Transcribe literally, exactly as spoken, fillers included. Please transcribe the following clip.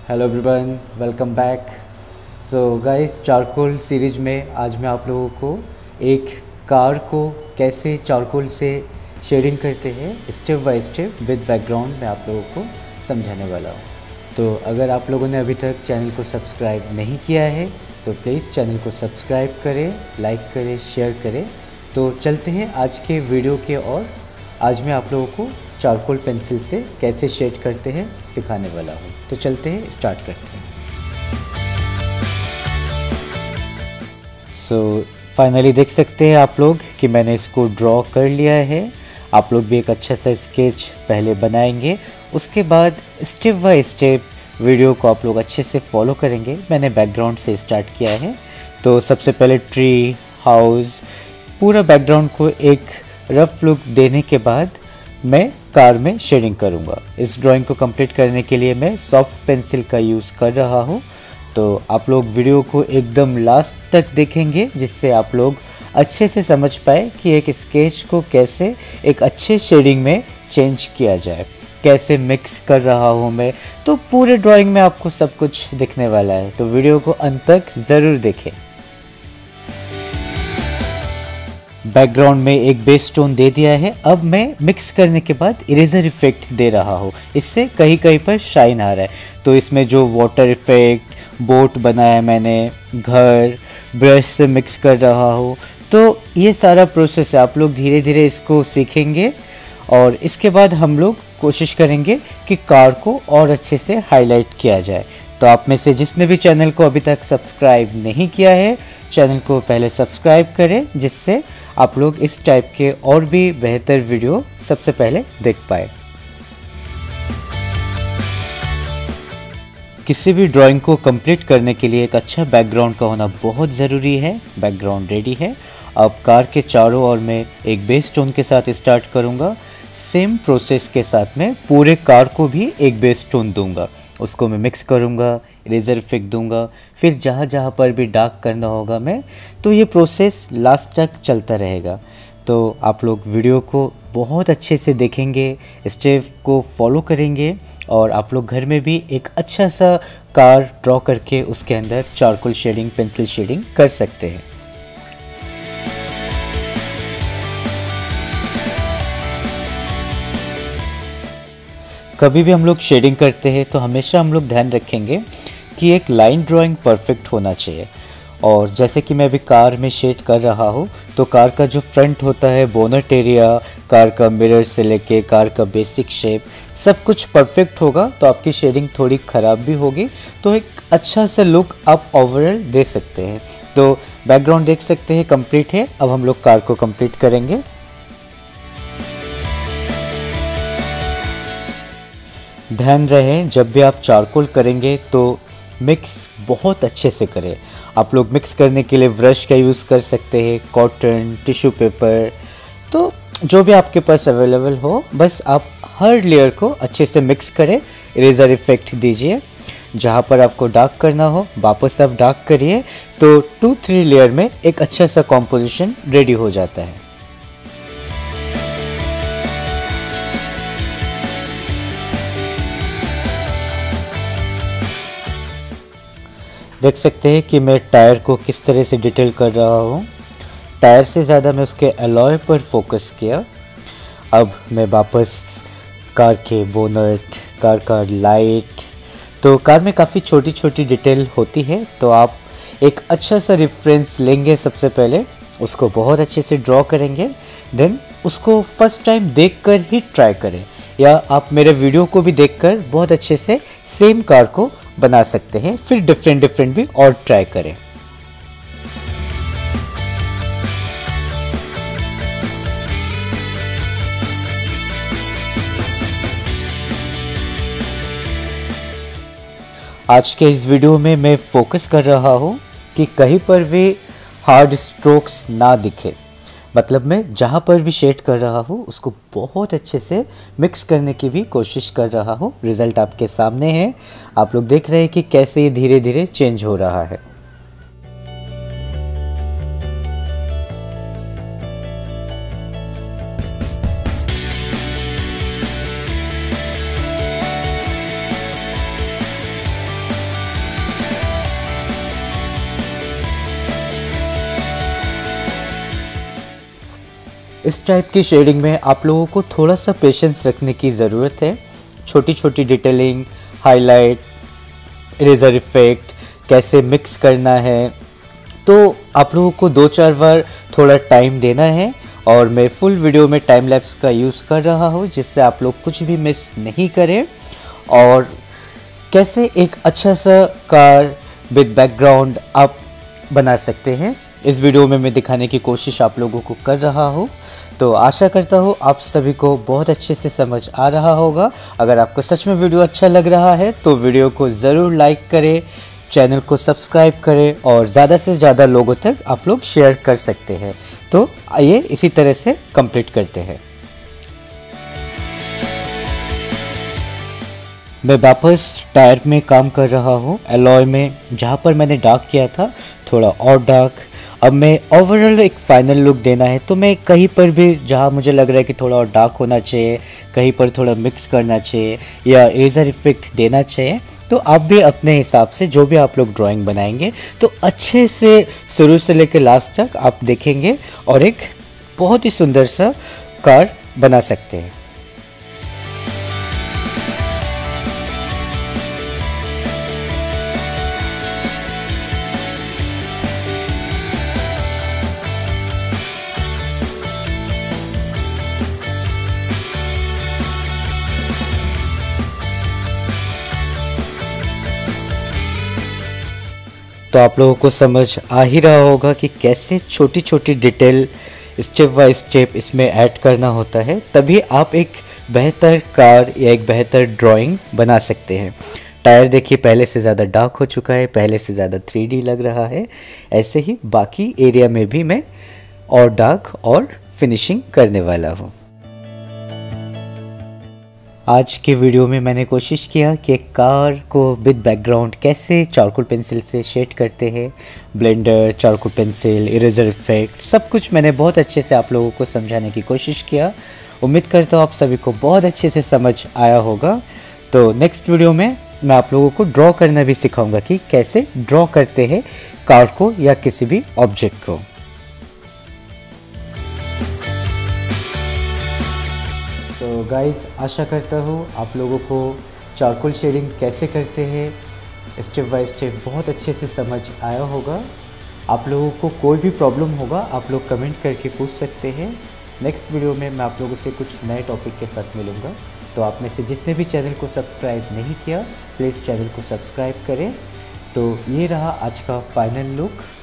Hello everyone, welcome back. So guys, charcoal series में आज मैं आप लोगों को एक कार को कैसे चारकोल से शेडिंग करते हैं step by step with background में आप लोगों को समझाने वाला हूँ। तो अगर आप लोगों ने अभी तक चैनल को सब्सक्राइब नहीं किया है तो प्लीज़ चैनल को सब्सक्राइब करें, लाइक करें, शेयर करें। तो चलते हैं आज के वीडियो के और आज मैं आप लोगों को चारकोल पेंसिल से कैसे शेड करते हैं सिखाने वाला हूँ। तो चलते हैं, स्टार्ट करते हैं। सो फाइनली देख सकते हैं आप लोग कि मैंने इसको ड्रॉ कर लिया है। आप लोग भी एक अच्छा सा स्केच पहले बनाएंगे, उसके बाद स्टेप बाय स्टेप वीडियो को आप लोग अच्छे से फॉलो करेंगे। मैंने बैकग्राउंड से स्टार्ट किया है। तो सबसे पहले ट्री, हाउस, पूरा बैकग्राउंड को एक रफ लुक देने के बाद मैं कार में शेडिंग करूंगा। इस ड्राइंग को कंप्लीट करने के लिए मैं सॉफ्ट पेंसिल का यूज़ कर रहा हूं। तो आप लोग वीडियो को एकदम लास्ट तक देखेंगे जिससे आप लोग अच्छे से समझ पाए कि एक स्केच को कैसे एक अच्छे शेडिंग में चेंज किया जाए, कैसे मिक्स कर रहा हूं मैं। तो पूरे ड्राइंग में आपको सब कुछ दिखने वाला है, तो वीडियो को अंत तक ज़रूर देखें। बैकग्राउंड में एक बेस टोन दे दिया है। अब मैं मिक्स करने के बाद इरेजर इफेक्ट दे रहा हूँ, इससे कहीं कहीं पर शाइन आ रहा है। तो इसमें जो वाटर इफेक्ट, बोट बनाया मैंने, घर, ब्रश से मिक्स कर रहा हूँ। तो ये सारा प्रोसेस है, आप लोग धीरे धीरे इसको सीखेंगे और इसके बाद हम लोग कोशिश करेंगे कि कार को और अच्छे से हाईलाइट किया जाए। तो आप में से जिसने भी चैनल को अभी तक सब्सक्राइब नहीं किया है, चैनल को पहले सब्सक्राइब करें जिससे आप लोग इस टाइप के और भी बेहतर वीडियो सबसे पहले देख पाए। किसी भी ड्राइंग को कंप्लीट करने के लिए एक अच्छा बैकग्राउंड का होना बहुत ज़रूरी है। बैकग्राउंड रेडी है। अब कार के चारों ओर मैं एक बेस टोन के साथ स्टार्ट करूंगा। सेम प्रोसेस के साथ में पूरे कार को भी एक बेस टोन दूंगा, उसको मैं मिक्स करूंगा, इरेजर इफेक्ट दूंगा, फिर जहाँ जहाँ पर भी डार्क करना होगा मैं, तो ये प्रोसेस लास्ट तक चलता रहेगा। तो आप लोग वीडियो को बहुत अच्छे से देखेंगे, स्टेप को फॉलो करेंगे और आप लोग घर में भी एक अच्छा सा कार ड्रॉ करके उसके अंदर चारकोल शेडिंग, पेंसिल शेडिंग कर सकते हैं। कभी भी हम लोग शेडिंग करते हैं तो हमेशा हम लोग ध्यान रखेंगे कि एक लाइन ड्राइंग परफेक्ट होना चाहिए। और जैसे कि मैं अभी कार में शेड कर रहा हूँ, तो कार का जो फ्रंट होता है, बोनट एरिया, कार का मिरर से लेके कार का बेसिक शेप, सब कुछ परफेक्ट होगा तो आपकी शेडिंग थोड़ी ख़राब भी होगी, तो एक अच्छा सा लुक आप ओवरऑल दे सकते हैं। तो बैकग्राउंड देख सकते हैं कंप्लीट है। अब हम लोग कार को कंप्लीट करेंगे। ध्यान रहे जब भी आप चारकोल करेंगे तो मिक्स बहुत अच्छे से करें। आप लोग मिक्स करने के लिए ब्रश का यूज़ कर सकते हैं, कॉटन, टिश्यू पेपर, तो जो भी आपके पास अवेलेबल हो, बस आप हर लेयर को अच्छे से मिक्स करें। इरेजर इफेक्ट दीजिए, जहाँ पर आपको डार्क करना हो वापस आप डार्क करिए। तो टू थ्री लेयर में एक अच्छा सा कॉम्पोजिशन रेडी हो जाता है। देख सकते हैं कि मैं टायर को किस तरह से डिटेल कर रहा हूँ। टायर से ज़्यादा मैं उसके अलॉय पर फोकस किया। अब मैं वापस कार के बोनट, कार का लाइट, तो कार में काफ़ी छोटी छोटी डिटेल होती है, तो आप एक अच्छा सा रेफरेंस लेंगे। सबसे पहले उसको बहुत अच्छे से ड्रॉ करेंगे, देन उसको फर्स्ट टाइम देखकर ही ट्राई करें, या आप मेरे वीडियो को भी देखकर बहुत अच्छे से सेम कार को बना सकते हैं, फिर डिफरेंट डिफरेंट भी और ट्राई करें। आज के इस वीडियो में मैं फोकस कर रहा हूं कि कहीं पर भी हार्ड स्ट्रोक्स ना दिखे। मतलब मैं जहाँ पर भी शेड कर रहा हूँ उसको बहुत अच्छे से मिक्स करने की भी कोशिश कर रहा हूँ। रिज़ल्ट आपके सामने है, आप लोग देख रहे हैं कि कैसे ये धीरे धीरे चेंज हो रहा है। इस टाइप की शेडिंग में आप लोगों को थोड़ा सा पेशेंस रखने की ज़रूरत है। छोटी छोटी डिटेलिंग, हाईलाइट, इरेजर इफेक्ट कैसे मिक्स करना है, तो आप लोगों को दो चार बार थोड़ा टाइम देना है। और मैं फुल वीडियो में टाइम लैप्स का यूज़ कर रहा हूँ जिससे आप लोग कुछ भी मिस नहीं करें। और कैसे एक अच्छा सा कार विद बैकग्राउंड आप बना सकते हैं, इस वीडियो में मैं दिखाने की कोशिश आप लोगों को कर रहा हूँ। तो आशा करता हूँ आप सभी को बहुत अच्छे से समझ आ रहा होगा। अगर आपको सच में वीडियो अच्छा लग रहा है तो वीडियो को ज़रूर लाइक करें, चैनल को सब्सक्राइब करें और ज़्यादा से ज़्यादा लोगों तक आप लोग शेयर कर सकते हैं। तो आइए इसी तरह से कंप्लीट करते हैं। मैं वापस टायर में काम कर रहा हूँ, एलॉय में जहाँ पर मैंने डार्क किया था थोड़ा और डार्क। अब मैं ओवरऑल एक फाइनल लुक देना है, तो मैं कहीं पर भी जहाँ मुझे लग रहा है कि थोड़ा और डार्क होना चाहिए, कहीं पर थोड़ा मिक्स करना चाहिए या इरेजर इफेक्ट देना चाहिए, तो आप भी अपने हिसाब से जो भी आप लोग ड्राइंग बनाएंगे तो अच्छे से शुरू से लेकर लास्ट तक आप देखेंगे और एक बहुत ही सुंदर सा कार बना सकते हैं। तो आप लोगों को समझ आ ही रहा होगा कि कैसे छोटी छोटी डिटेल स्टेप बाय स्टेप इसमें ऐड करना होता है, तभी आप एक बेहतर कार या एक बेहतर ड्राइंग बना सकते हैं। टायर देखिए पहले से ज़्यादा डार्क हो चुका है, पहले से ज़्यादा थ्री डी लग रहा है। ऐसे ही बाकी एरिया में भी मैं और डार्क और फिनिशिंग करने वाला हूँ। आज के वीडियो में मैंने कोशिश किया कि एक कार को विद बैकग्राउंड कैसे चारकोल पेंसिल से शेड करते हैं। Blender, charcoal pencil, eraser effect, सब कुछ मैंने बहुत अच्छे से आप लोगों को समझाने की कोशिश किया। उम्मीद करता हूँ आप सभी को बहुत अच्छे से समझ आया होगा। तो नेक्स्ट वीडियो में मैं आप लोगों को ड्रॉ करना भी सिखाऊंगा कि कैसे ड्रॉ करते हैं कार को या किसी भी ऑब्जेक्ट को। तो गाइस, आशा करता हूँ आप लोगों को चारकोल शेडिंग कैसे करते हैं स्टेप बाय स्टेप बहुत अच्छे से समझ आया होगा। आप लोगों को कोई भी प्रॉब्लम होगा आप लोग कमेंट करके पूछ सकते हैं। नेक्स्ट वीडियो में मैं आप लोगों से कुछ नए टॉपिक के साथ मिलूँगा। तो आप में से जिसने भी चैनल को सब्सक्राइब नहीं किया प्लीज़ चैनल को सब्सक्राइब करें। तो ये रहा आज का फाइनल लुक।